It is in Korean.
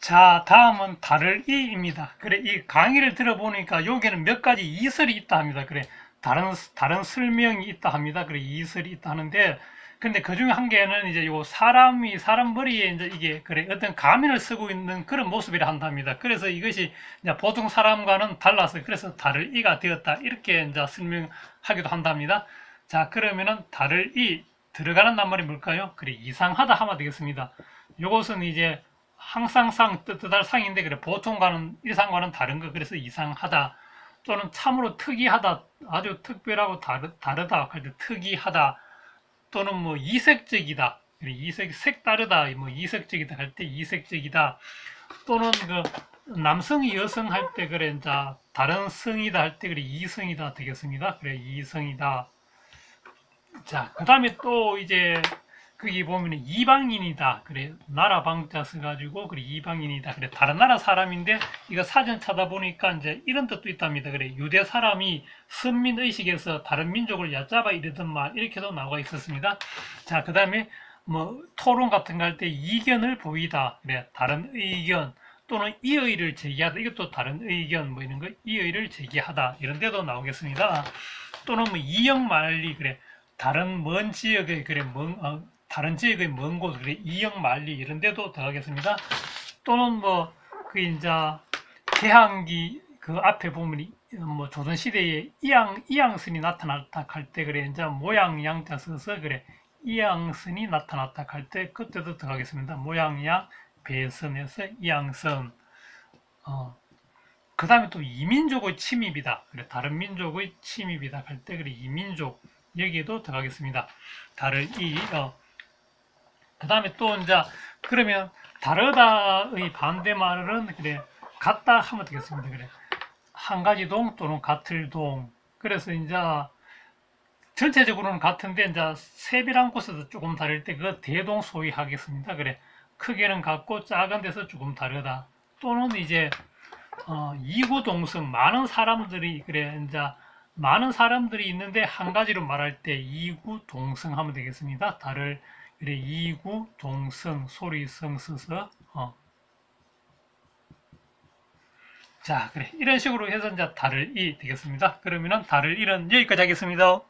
자, 다음은 다를 이입니다. 그래, 이 강의를 들어보니까 여기는 몇 가지 이설이 있다 합니다. 그래, 다른 설명이 있다 합니다. 그래, 이설이 있다 하는데, 근데 그 중에 한 개는 이제 요 사람 머리에 이제 이게, 그래, 어떤 가면을 쓰고 있는 그런 모습이라 한답니다. 그래서 이것이 이제 보통 사람과는 달라서, 그래서 다를 이가 되었다. 이렇게 이제 설명하기도 한답니다. 자, 그러면은 다를 이, 들어가는 낱말이 뭘까요? 그래, 이상하다 하면 되겠습니다. 요것은 이제 항상상 뜻할 상인데 그래 보통과는 일상과는 다른 거 그래서 이상하다 또는 참으로 특이하다 아주 특별하고 다르다 할 때 특이하다 또는 뭐 이색적이다 이색 색다르다 뭐 이색적이다 할 때 이색적이다 또는 그 남성이 여성 할 때 그래 이제 다른 성이다 할 때 그래 이성이다 되겠습니다. 그래 이성이다. 자, 그 다음에 또 이제 거기 보면 이방인이다. 그래 나라 방자 써가지고 그래 이방인이다. 그래 다른 나라 사람인데 이거 사전 찾아보니까 이제 이런 뜻도 있답니다. 그래 유대 사람이 선민 의식에서 다른 민족을 얕잡아 이르던 말 이렇게도 나와 있었습니다. 자, 그 다음에 뭐 토론 같은 거 할 때 이견을 보이다. 그래 다른 의견 또는 이의를 제기하다. 이것도 다른 의견 뭐 이런 거 이의를 제기하다 이런 데도 나오겠습니다. 또는 뭐 이역만리 그래 다른 먼 지역의 그래 다른 지역의 먼 곳, 그래 이역 만리 이런 데도 들어가겠습니다. 또는 뭐 그 이제 개항기 그 앞에 보면 뭐 조선 시대에 이양선이 나타났다 할 때 그래 이제 모양 양자 써서 그래 이양선이 나타났다 할 때 그때도 들어가겠습니다. 모양 양 배선에서 이양선. 그 다음에 또 이민족의 침입이다. 그래 다른 민족의 침입이다 할 때 그래 이민족 여기에도 들어가겠습니다. 다를 그 다음에 또 이제 그러면 다르다의 반대말은 그래 같다 하면 되겠습니다. 그래 한 가지 동 또는 같을 동. 그래서 이제 전체적으로는 같은데 이제 세비란 곳에서 조금 다를 때 그 대동 소위하겠습니다. 그래 크기는 같고 작은 데서 조금 다르다. 또는 이제 이구동성 많은 사람들이 그래 이제 많은 사람들이 있는데 한 가지로 말할 때 이구동성 하면 되겠습니다. 다를 그래 이구동성 소리성 써서 자 그래 이런 식으로 해서 이제 다를 이 되겠습니다. 그러면은 다를 이는 여기까지 하겠습니다.